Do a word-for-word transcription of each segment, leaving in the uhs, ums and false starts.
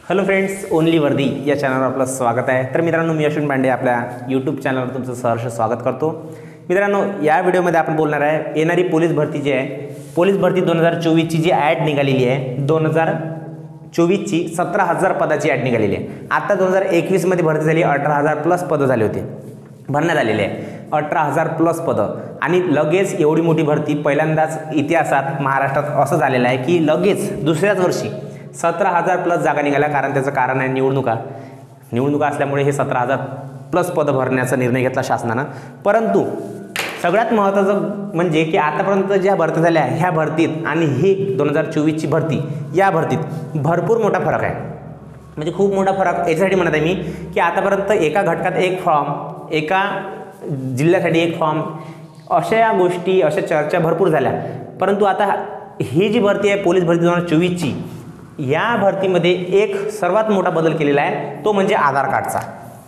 Hello friends, only वर्दी या चॅनलवर आपलं स्वागत आहे। तर मित्रांनो, मी अश्विन पांडे आपल्या यूट्यूब चॅनलवर तुमचं सहर्ष स्वागत करतो। मित्रांनो, या व्हिडिओमध्ये आपण बोलणार आहे येणारी पोलीस भरती जी आहे, पोलीस भरती दोन हजार चोवीसची जी ॲड निघालेली आहे, दोन हजार चोवीसची सतरा हजार पदाची ॲड निघालेली आहे। आता दोन हजार एकवीसमध्ये भरती झाली, अठरा हजार प्लस पदं झाले होते, भरण्यात आलेले आहे अठरा हजार प्लस पदं। आणि लगेच एवढी मोठी भरती पहिल्यांदाच इतिहासात महाराष्ट्रात असं झालेलं आहे की लगेच दुसऱ्याच वर्षी सतरा हजार प्लस जागा निघाल्या। कारण त्याचं कारण आहे निवडणुका निवडणुका असल्यामुळे हे सतरा हजार प्लस पदं भरण्याचा निर्णय घेतला शासनानं। परंतु सगळ्यात महत्त्वाचं म्हणजे की आतापर्यंत ज्या भरती झाल्या ह्या भरतीत आणि ही दोन हजार चोवीसची भरती, या भरतीत भरपूर मोठा फरक आहे। म्हणजे खूप मोठा फरक याच्यासाठी म्हणत आहे मी की आतापर्यंत एका घटकात एक फॉर्म, एका जिल्ह्यासाठी एक फॉर्म, अशा गोष्टी, अशा चर्चा भरपूर झाल्या। परंतु आता ही जी भरती आहे पोलीस भरती दोन हजार चोवीसची, या भरतीमध्ये एक सर्वात मोठा बदल केलेला आहे, तो म्हणजे आधार कार्डचा।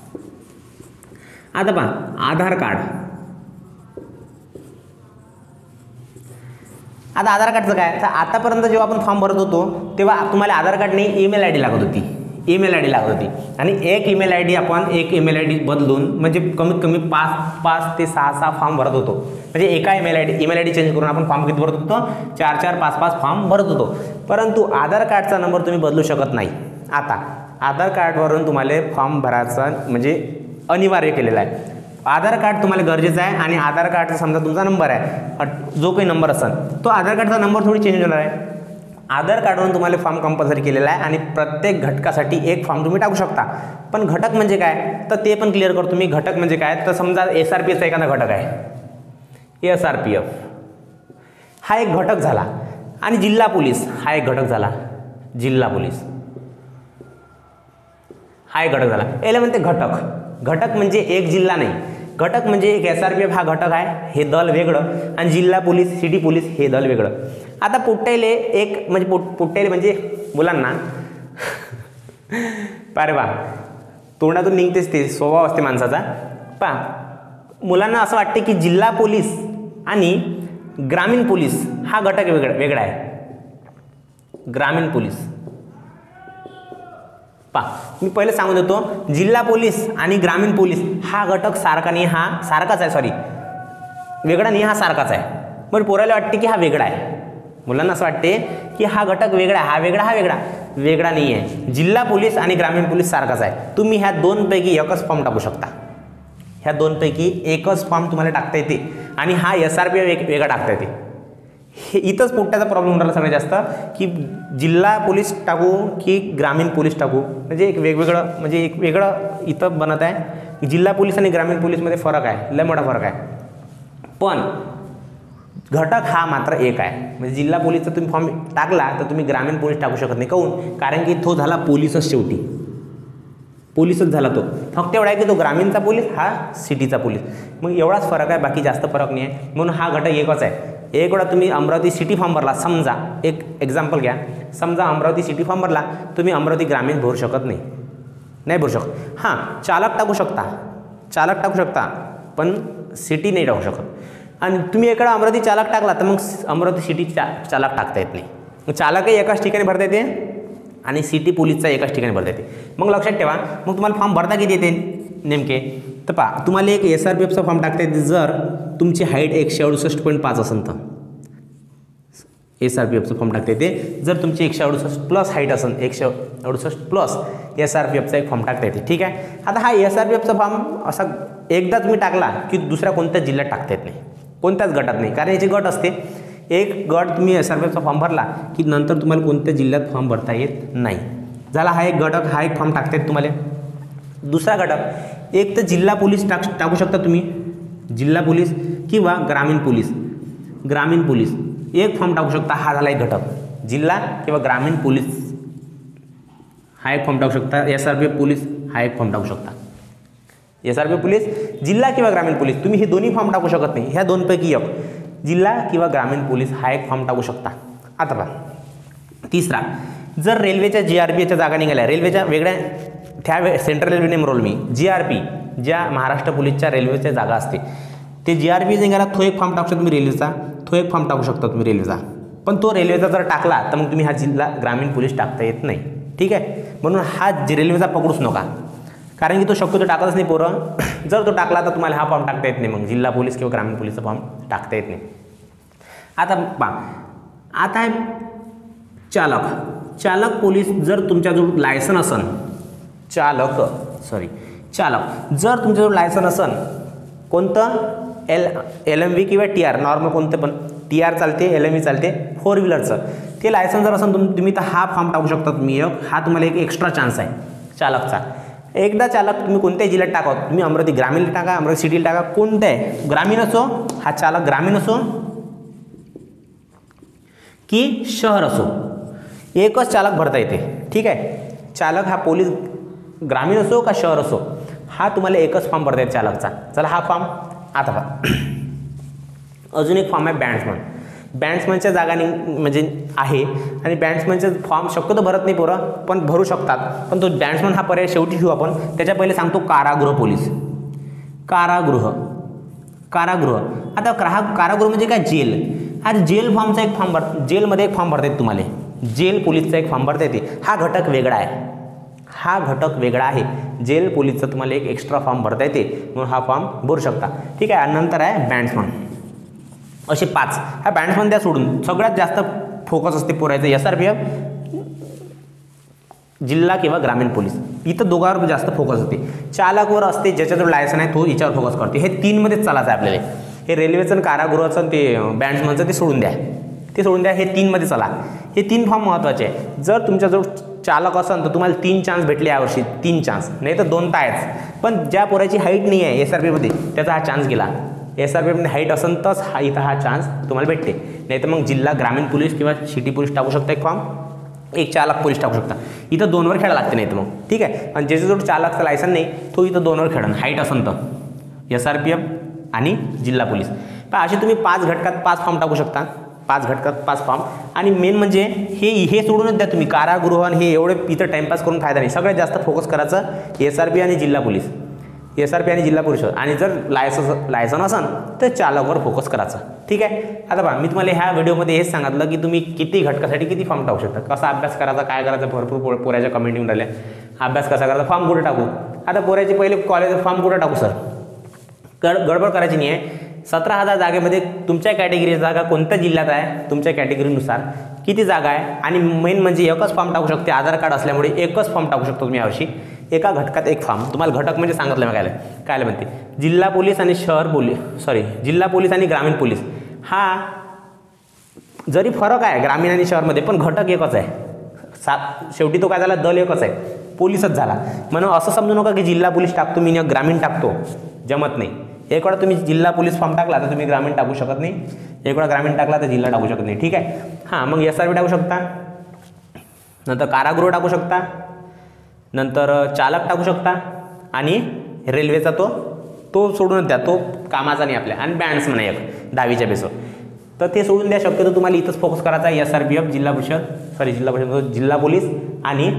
आता पहा, आधार कार्ड आता आधार कार्डचं काय, तर आतापर्यंत जेव्हा आपण फॉर्म भरत होतो तेव्हा तुम्हाला आधार कार्ड नाही, ईमेल आय डी लागत होती, ईमेल आय डी लागत होती। आणि एक ईमेल आय डी आपण एक ईमेल आय डी बदलून म्हणजे कमीत कमी पाच पाच ते सहा सहा फॉर्म भरत होतो। म्हणजे एका email I D email I D change करून आपण फॉर्म किती भरत होतो, चार चार पाच पाच फॉर्म भरत होतो। परंतु आधार कार्डचा नंबर तुम्ही बदलू शकत नाही। आता आधार कार्डवरून तुम्हाला फॉर्म भरायचा म्हणजे अनिवार्य केलेला आहे। आधार कार्ड तुम्हाला गरजेचं आहे आणि आधार कार्डचा समजा तुमचा नंबर आहे, जो काही नंबर असेल तो आधार कार्डचा नंबर थोडी चेंज होणार आहे। आधार कार्डवरून तुम्हाला फॉर्म कंपल्सरी केलेला आहे आणि प्रत्येक घटकासाठी एक फॉर्म तुम्ही टाकू शकता। पण घटक म्हणजे काय, तर ते पण क्लिअर करतो मी। घटक म्हणजे काय, तर समजा एस आर पी एफचा एखादा घटक आहे, एस आर पी एफ हा एक घटक झाला आणि जिल्हा पोलीस हा एक घटक झाला, जिल्हा पोलीस हा एक घटक झाला। याला म्हणते घटक। घटक म्हणजे एक जिल्हा नाही, घटक म्हणजे एक एस आर पी एफ हा घटक आहे, हे दल वेगळं, आणि जिल्हा पोलीस, सिटी पोलीस हे दल वेगळं। आता पुट्टेले एक म्हणजे पुट पुट्टेले म्हणजे मुलांना पारे वा तोंडातून निघतेच ते, स्वभाव असते माणसाचा। पा मुलांना असं वाटते की जिल्हा पोलीस आणि ग्रामीण पोलीस हा घटक वेगळा वेगळा आहे। ग्रामीण पोलीस पा मी पहिले सांगून देतो, जिल्हा पोलीस आणि ग्रामीण पोलीस हा घटक सारखा नाही, हा सारखाच आहे, सॉरी वेगळा नाही, हा सारखाच आहे। पण पोराला वाटते की हा वेगळा आहे, मुलांना असं वाटते की हा घटक वेगळा आहे, हा वेगळा हा वेगळा वेगळा नाही आहे। जिल्हा पोलीस आणि ग्रामीण पोलीस सारखाच आहे। तुम्ही ह्या दोनपैकी एकच फॉर्म टाकू शकता, ह्या दोनपैकी एकच फॉर्म तुम्हाला टाकता येते आणि हा एस आर पी एफ वेगळा टाकता येते। हे इथंच पोट्ट्याचा प्रॉब्लेम होणार सगळ्यात जास्त की जिल्हा पोलीस टाकू की ग्रामीण पोलीस टाकू, म्हणजे एक वेगवेगळं म्हणजे एक वेगळं इथं बनत आहे। जिल्हा पोलीस आणि ग्रामीण पोलीसमध्ये फरक आहे, लय मोठा फरक आहे। पण घटक हा मात्र एक आहे। म्हणजे जिल्हा पोलीसचा तुम्ही फॉर्म टाकला तर तुम्ही ग्रामीण पोलीस टाकू शकत नाही। काहून, कारण की तो झाला पोलीसच, शेवटी पोलीसच झाला तो। फक्त एवढा आहे की तो ग्रामीणचा पोलीस हा सिटीचा पोलीस, मग एवढाच फरक आहे, बाकी जास्त फरक नाही आहे। म्हणून हा घटक एकच आहे। एक वेळा तुम्ही अमरावती सिटी फॉर्म भरला, समजा एक एक्झाम्पल घ्या, समजा अमरावती सिटी फॉर्म भरला, तुम्ही अमरावती ग्रामीण भरू शकत नाही, नाही भरू शकत। हां, चालक टाकू शकता, चालक टाकू शकता, पण सिटी नाही टाकू शकत। आणि तुम्ही एकडा अमरावती चालक टाकला तर मग अमरावती सिटी चा चालक टाकता येत नाही। चालकही एकाच ठिकाणी भरता येते आणि सिटी पोलीसचा एकाच ठिकाणी भरता येते। मग लक्षात ठेवा, मग तुम्हाला फॉर्म भरता किती येते नेमके, तर पहा तुम्हाला एक एस आर पी एफचा फॉर्म टाकता येते जर तुमची हाईट एकशे अडुसष्ट पॉईंट पाच असेल तर एस आर पी एफचं फॉर्म टाकता येते। जर तुमची एकशे अडुसष्ट प्लस हाईट असेल, एकशे अडुसष्ट प्लस एस आर पी एफचा एक फॉर्म टाकता येते, ठीक आहे। आता हा एस आर पी एफचा फॉर्म असा एकदा तुम्ही टाकला की दुसऱ्या कोणत्याच जिल्ह्यात टाकता येत नाही, कोणत्याच गटात नाही, कारण याची गट असते। एक गट तुम्ही एस आर पी एफचा फॉर्म भरला की नंतर तुम्हाला कोणत्या जिल्ह्यात फॉर्म भरता येत नाही, झाला हा एक घटक, हा एक फॉर्म टाकता येत तुम्हाला। दुसरा घटक, एक तर जिल्हा पोलीस टाक टाकू शकता तुम्ही, जिल्हा पोलीस किंवा ग्रामीण पोलीस, ग्रामीण पोलीस एक फॉर्म टाकू शकता, हा झाला एक घटक। जिल्हा किंवा ग्रामीण पोलीस हा एक फॉर्म टाकू शकता, S R P F police हा एक फॉर्म टाकू शकता। S R P F police, जिल्हा किंवा ग्रामीण पोलीस तुम्ही हे दोन्ही फॉर्म टाकू शकत नाही, ह्या दोनपैकी एक, जिल्हा किंवा ग्रामीण पोलीस हा एक फॉर्म टाकू शकता। आता पहा तिसरा, जर रेल्वेच्या जी आर पीच्या जागा निघाल्या, रेल्वेच्या वेगळ्या त्या सेंट्रल रेल्वे नेम रोल मी जी आर पी, ज्या महाराष्ट्र पोलीसच्या रेल्वेच्या जागा असते ते जी आर पी निघाला, तो एक फॉर्म टाकू शकता तुम्ही रेल्वेचा, तो एक फॉर्म टाकू शकता तुम्ही रेल्वेचा। पण तो रेल्वेचा जर टाकला तर मग तुम्ही हा जिल्हा ग्रामीण पोलीस टाकता येत नाही, ठीक आहे. म्हणून हा रेल्वेचा पकडूच नका, कारण की तो शक्यतो टाकतच नाही पोरं. जर तो टाकला तर तुम्हाला हा फॉर्म टाकता येत नाही, मग जिल्हा पोलीस किंवा ग्रामीण पोलीसचा फॉर्म टाकता येत नाही. आता पा आता आहे चालक. चालक पोलीस जर तुमच्याजवळ लायसन असन, चालक सॉरी चालक जर तुमच्याजवळ लायसन असन, कोणतं एल एल एम व्ही किंवा टी आर, नॉर्मल कोणतं पण, टी आर चालते, एल एम व्ही चालते, फोर व्हीलरचं ते लायसन जर असेल तुम तुम्ही तर हा फॉर्म टाकू शकता तुम्ही. एक हा तुम्हाला एक एक्स्ट्रा चान्स आहे चालकचा. एकदा चालक तुम्ही कोणत्याही जिल्ह्यात टाका, तुम्ही अमरावती ग्रामीणला टाका, अमरावती सिटीला टाका, कोणतं आहे ग्रामीण असो, हा चालक ग्रामीण असो की शहर असो, एकच चालक भरता येते. ठीक आहे. चालक हा पोलीस ग्रामीण असो का शहर असो, हा तुम्हाला एकच फॉर्म भरता येते चालकचा. चला हा फॉर्म आता पहा. अजून एक फॉर्म आहे बँड्समन. बँड्समनच्या जागा म्हणजे आहे, आणि बँड्समनचे फॉर्म शक्यतो भरत नाही पोरं, पण भरू शकतात. पण तो बँड्समन हा पर्याय शेवटी घेऊ आपण. त्याच्या पहिले सांगतो कारागृह पोलीस. कारागृह कारागृह आता क्रा कारागृह म्हणजे काय, जेल. हा जेल फॉर्मचा एक फॉर्म भर जेलमध्ये एक फॉर्म भरता येते तुम्हाला, जेल पोलीसचा एक फॉर्म भरता येते. हा घटक वेगळा आहे, हा घटक वेगळा आहे. जेल पोलीसचा तुम्हाला एक एक्स्ट्रा फॉर्म भरता येते, म्हणून हा फॉर्म भरू शकता. ठीक आहे. नंतर आहे बँड्समन. असे पाच. हा बँड्समन द्या सोडून. सगळ्यात जास्त फोकस असते पोरायचं एस आर पी एफ, जिल्हा किंवा ग्रामीण पोलीस, इथं दोघांवर जास्त फोकस असते. चालकवर असते, ज्याच्याजवळ लायसन आहे तो याच्यावर फोकस करते. हे तीनमध्येच चालायचं आहे आपल्याला. हे रेल्वेचं, कारागृहाचं, ते बँड्समनचं ते सोडून द्या, ते सोडून द्या. हे तीनमध्ये चला. हे तीन फॉर्म महत्त्वाचे आहे. जर तुमच्याजवळ चालक असेल तर तुम्हाला तीन चान्स भेटले यावर्षी, तीन चान्स, नाही तर दोन तर आहेच. पण ज्या पोराची हाईट नाही आहे एस आर पी मध्ये, त्याचा हा चान्स गेला. एस आर पी मध्ये हाईट असेल तरच हा इथं हा चान्स तुम्हाला भेटते. नाही तर मग जिल्हा ग्रामीण पोलीस किंवा सिटी पोलीस टाकू शकता एक फॉर्म, एक चालक पोलीस टाकू शकता. इथं दोनवर खेळा लागते, नाही तर मग ठीक आहे. आणि ज्याच्याजवळ चालकचं लायसन नाही तो इथं दोनवर खेळण, हाईट असेल तर एस आर पी एफ आणि जिल्हा पोलीस. पण असे तुम्ही पाच घटकात पाच फॉर्म टाकू शकता, पाच घटकात पाच फॉर्म. आणि मेन म्हणजे हे हे सोडूनच द्या तुम्ही कारागृह आणि हे एवढे इथं टाइमपास करून फायदा नाही. सगळ्यात जास्त फोकस करायचं एस आर पी आणि जिल्हा पोलीस, एस आर पी आणि जिल्हा पोलीस. आणि जर लायसन लायसन असेल तर चालकवर फोकस करायचं. ठीक आहे. आता पहा, मी तुम्हाला ह्या व्हिडिओमध्ये हेच सांगितलं की तुम्ही किती घटकासाठी किती फॉर्म टाकू शकता, कसा अभ्यास करायचा, काय करायचं. भरपूर पोऱ्याच्या कमेंट येऊन राहिल्या, अभ्यास कसा करायचा, फॉर्म कुठे टाकू. आता पोऱ्याचे पहिले कॉलेज फॉर्म कुठे टाकू सर, गड गडबड करायची नाही आहे. सतरा हजार जागेमध्ये तुमच्या कॅटेगरीची जागा कोणत्या जिल्ह्यात आहे, तुमच्या कॅटेगरीनुसार किती जागा आहे. आणि मेन म्हणजे एकच फॉर्म टाकू शकते, आधार कार्ड असल्यामुळे एकच फॉर्म टाकू शकतो तुम्ही यावर्षी. एका घटकात एक फॉर्म. तुम्हाला घटक म्हणजे सांगितलं मी काय काय म्हणते, जिल्हा पोलीस आणि शहर पोलीस सॉरी जिल्हा पोलीस आणि ग्रामीण पोलीस. हा जरी फरक आहे ग्रामीण आणि शहरमध्ये, पण घटक एकच आहे. सा शेवटी तो काय झाला, दल एकच आहे, पोलीसच झाला. म्हणून असं समजू नका की जिल्हा पोलीस टाकतो मी ग्रामीण टाकतो, जमत नाही. एक वेळा तुम्ही जिल्हा पोलीस फॉर्म टाकला तर तुम्ही ग्रामीण टाकू शकत नाही, एक वेळा ग्रामीण टाकला तर जिल्हा टाकू शकत नाही. ठीक आहे. हां, मग एस आर पी टाकू शकता, नंतर कारागृह टाकू शकता, नंतर चालक टाकू शकता, आणि रेल्वेचा तो तो सोडून द्या, तो कामाचा नाही आपल्या. आणि बँड्स म्हणा एक दहावीच्या बेसवर, तर ते सोडून द्या. शक्यतो तुम्हाला इथंच फोकस करायचा आहे, एस आर पी एफ, जिल्हा परिषद सॉरी जिल्हा परिषद जिल्हा पोलीस आणि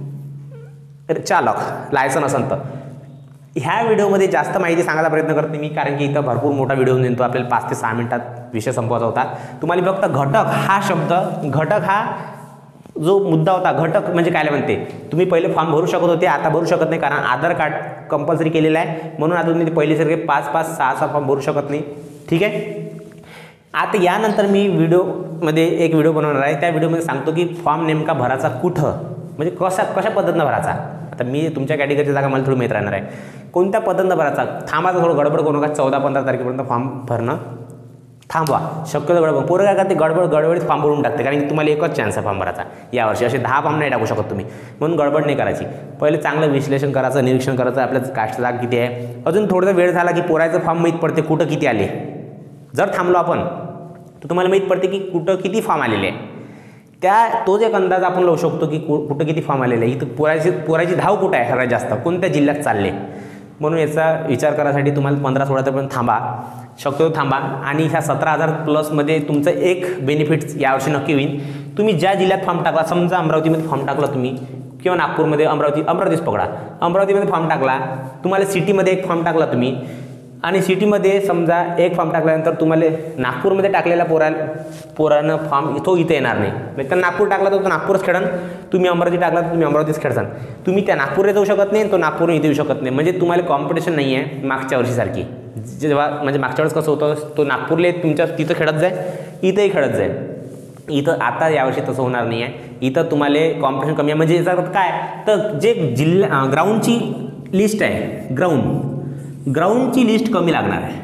चालक लायसन असेल तर. ह्या व्हिडिओमध्ये जास्त माहिती सांगायचा प्रयत्न करते मी, कारण की इथं भरपूर मोठा व्हिडिओ नेतो, आपल्याला पाच ते सहा मिनिटात विषय संपवायचा होता. तुम्हाला फक्त घटक हा शब्द, घटक हा जो मुद्दा होता, घटक म्हणजे काय म्हणते, तुम्ही पहिले फॉर्म भरू शकत होते, आता भरू शकत नाही, कारण आधार कार्ड कंपल्सरी केलेलं आहे. म्हणून आता तुम्ही पहिलेसारखे पाच पाच सहा सहा फॉर्म भरू शकत नाही. ठीक आहे. आता यानंतर मी व्हिडिओमध्ये एक व्हिडिओ बनवणार आहे, त्या व्हिडिओमध्ये सांगतो की फॉर्म नेमका भरायचा कुठं, म्हणजे कशा कशा पद्धतीनं भरायचा. आता मी तुमच्या कॅटेगरीची जागा मला थोडी माहीत राहणार आहे, कोणत्या पद्धतीनं भरायचा. थांबायचं, थोडं गडबड करू नका. चौदा पंधरा तारखेपर्यंत फॉर्म भरणं थांबवा. शक्यतो गडबड पोरं काय करते, गडबड गडबडीत फॉर्म भरून टाकते, कारण की तुम्हाला एकच चान्स आहे फॉर्म भरायचा यावर्षी. असे दहा फॉर्म नाही टाकू शकत तुम्ही, म्हणून गडबड नाही करायची. पहिले चांगलं विश्लेषण करायचं, निरीक्षण करायचं, आपल्या कास्ट जागा किती आहे. अजून थोडा वेळ झाला की पोरायचं फॉर्म माहीत पडते कुठं किती आले. जर थांबलो आपण तर तुम्हाला माहीत पडते की कुठं किती फॉर्म आलेले आहे. त्या तोच एक अंदाज आपण लावू शकतो की कुठं किती फॉर्म आलेले आहे. इथं पोराची पोराची धाव कुठं आहे सगळ्यात जास्त, कोणत्या जिल्ह्यात चालले. म्हणून याचा विचार करायसाठी तुम्हाला पंधरा सोळा तारखेपर्यंत थांबा, शक्यतो थांबा. आणि ह्या सतरा हजार प्लसमध्ये तुमचं एक बेनिफिट्स यावर्षी नक्की होईल. तुम्ही ज्या जिल्ह्यात फॉर्म टाकला, समजा अमरावतीमध्ये फॉर्म टाकला तुम्ही, किंवा नागपूरमध्ये, अमरावती अमरावतीच पकडा, अमरावतीमध्ये फॉर्म टाकला, तुम्हाला सिटीमध्ये एक फॉर्म टाकला तुम्ही, आणि सिटीमध्ये समजा एक फॉर्म टाकल्यानंतर तुम्हाला नागपूरमध्ये टाकलेला पोरा पोरानं फॉर्म तो इथे येणार नाही, म्हणजे तर नागपूर टाकला तर तो नागपूरच खेळन, तुम्ही अमरावती टाकला तर तुम्ही अमरावतीच खेळसान. तुम्ही त्या नागपूरला जाऊ शकत नाही, तो नागपूर इथे येऊ शकत नाही. म्हणजे तुम्हाला कॉम्पिटिशन नाही आहे मागच्या वर्षीसारखी. जेव्हा म्हणजे मागच्या वेळेस कसं होतं, तो नागपूरला तुमच्या तिथं खेळत जाय, इथंही खेळत जाय. इथं आता यावर्षी तसं होणार नाही आहे. इथं तुम्हाला कॉम्पिटिशन कमी आहे. म्हणजे याचा अर्थ काय, तर जे जिल्हा ग्राउंडची लिस्ट आहे, ग्राउंड ग्राउंडची लिस्ट कमी लागणार आहे.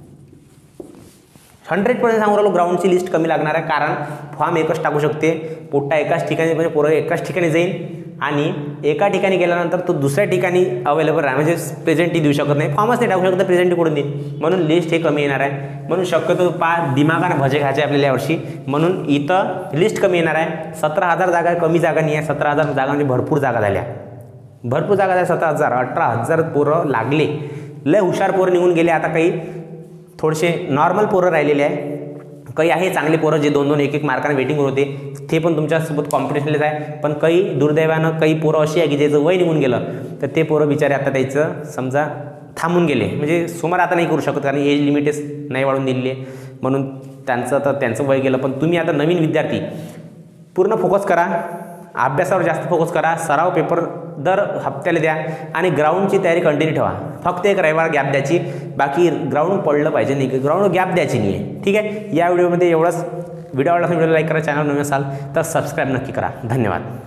हंड्रेड पर्सेंट सांगू राहिलो, ग्राउंडची लिस्ट कमी लागणार आहे. कारण फॉर्म एकच टाकू शकते, पोट्टा एकाच ठिकाणी, म्हणजे पोरं एकाच ठिकाणी जाईल आणि एका ठिकाणी गेल्यानंतर तो दुसऱ्या ठिकाणी अवेलेबल आहे, म्हणजे प्रेझेंटही देऊ शकत नाही, फॉर्मच नाही टाकू शकत, प्रेझेंटही कुठून देईल. म्हणून लिस्ट हे कमी येणार आहे. म्हणून शक्यतो पा दिमागानं भजे खायचे आपल्याला यावर्षी. म्हणून इथं लिस्ट कमी येणार आहे. सतरा हजार जागा कमी जागा नाही आहे. सतरा हजार जागा म्हणजे भरपूर जागा झाल्या, भरपूर जागा झाल्या. सतरा हजार अठरा हजार पोरं लागले. लय हुशार पोरं निघून गेले. आता काही थोडेसे नॉर्मल पोरं राहिलेले आहे. काही आहे चांगले पोरं जे दोन दोन एक एक मार्काने वेटिंगवर होते, ते पण तुमच्यासोबत कॉम्पिटिशनलेच आहे. पण काही दुर्दैवानं काही पोरं अशी आहे की ज्याचं वय निघून गेलं, तर ते पोरं बिचारे आता त्याचं समजा थांबून गेले, म्हणजे समोर आता नाही करू शकत, कारण एज लिमिटेच नाही वाढून दिलेली आहे. म्हणून त्यांचं तर त्यांचं वय गेलं. पण तुम्ही आता नवीन विद्यार्थी पूर्ण फोकस करा, अभ्यासावर जास्त फोकस करा, सराव पेपर दर हप्त्याला द्या आणि ग्राउंडची तयारी कंटिन्यू ठेवा. फक्त एक रविवार गॅप द्यायची, बाकी ग्राउंड पडलं पाहिजे नाही, ग्राउंड गॅप द्यायची नाही आहे. ठीक आहे. या व्हिडिओमध्ये एवढंच. व्हिडिओ आवडला असेल व्हिडिओला लाईक करा, चॅनल नवीन असाल तर सबस्क्राईब नक्की करा. धन्यवाद.